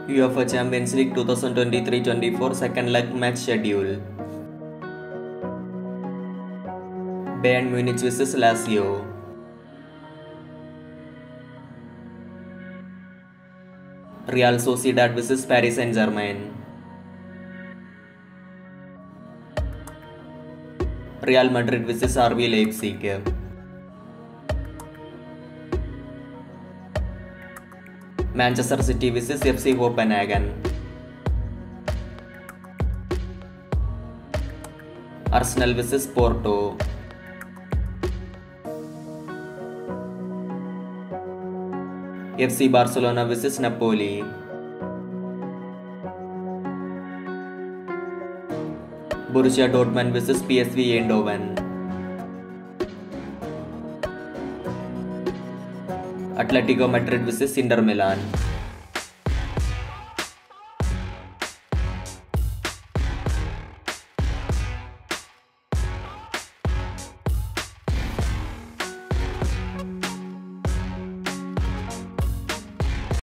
UEFA Champions League 2023-24 second leg match schedule. Bayern Munich vs Lazio. Real Sociedad vs Paris Saint-Germain. Real Madrid vs RB Leipzig. Manchester City vs FC Copenhagen. Arsenal vs Porto. FC Barcelona vs Napoli. Borussia Dortmund vs PSV Eindhoven. Atletico Madrid vs Inter Milan.